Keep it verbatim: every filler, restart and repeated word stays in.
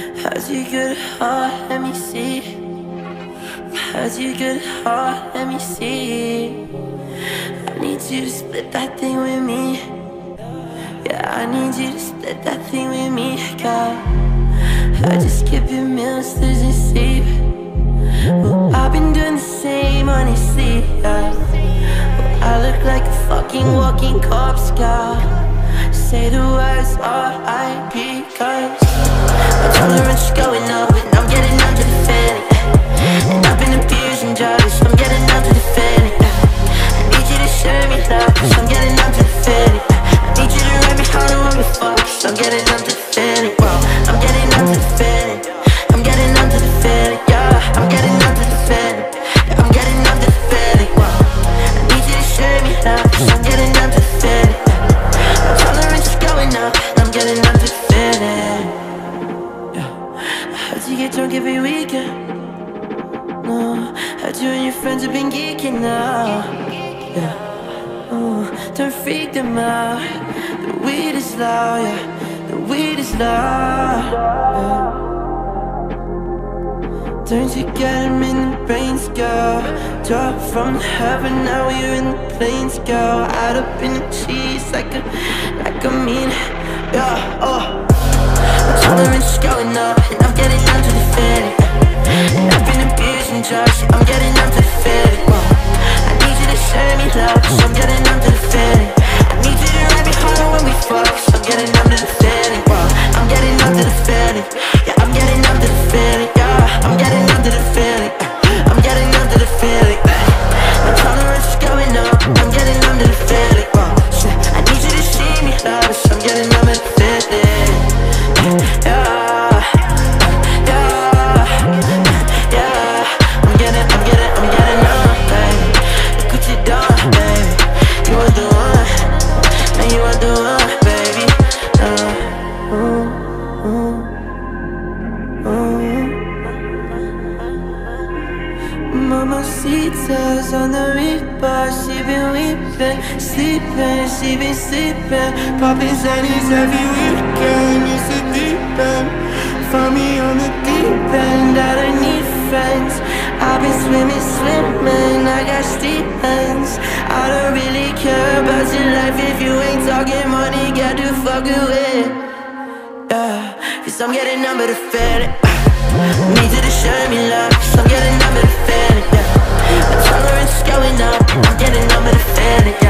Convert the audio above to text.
How's your good heart? Let me see. How's your good heart? Let me see. I need you to split that thing with me. Yeah, I need you to split that thing with me, girl. I just skip your meals, losing sleep. Well, I've been doing the same, honestly, yeah. Well, I look like a fucking walking corpse, girl. Say the words R I P, cause my tolerance is going up and I'm getting under the feeling. And I've been abusing drugs, I'm getting under the feeling. I need you to show me love, cause I'm getting under the feeling. I need you to write me how to want me fuck, cause I'm getting under the feeling. Well, I'm getting under the feeling. I'm getting under the feeling, yeah. I'm getting under the feeling. Yeah, I'm getting under the feeling. Well, I need you to show me love, cause I'm getting under the feeling. My tolerance is going up and I'm getting under the feeling. Yeah. How'd you get drunk every weekend? No, how'd you and your friends have been geeking now? Yeah. Oh, don't freak them out. The weed is loud, yeah. The weed is loud, yeah. Don't you get him in the brains, girl? Drop from heaven, now we're in the plains, girl. Out up in the cheese like a, like a mean, yeah, oh. My tolerance is going up and I'm getting under the feeling. And I've been abusing drugs, I'm getting under the feeling. Whoa. I need you to show me love, cause I'm getting under the feeling. I need you to write me harder when we fuck, cause I'm getting under the feeling. Whoa. I'm getting under the feeling. Yeah, I'm getting under the feeling. Yeah, I'm getting under the feeling. I'm getting under the feeling. My tolerance is going up, I'm getting under the feeling. Whoa. Shit, I need you to see me love, cause I'm getting under the feeling. Yeah, yeah, yeah. I'm getting, I'm getting, I'm getting up, baby. Look what you done, baby. You are the one, and you are the one, baby. Uh, ooh, ooh, ooh. Mamacita's on the reaper, she been weeping, sleeping, she been sleeping. Popping Zannies every weekend, it's a deep end. Find me on the deep end, I don't need friends. I've been swimming, swimming, I got Stevens. I don't really care about your life if you ain't talking money, get to fuck with. Yeah, cause I'm getting number the feeling. Need you to show me love, cause I'm getting number the feeling, yeah. My tolerance is going up, I'm getting number the feeling, yeah.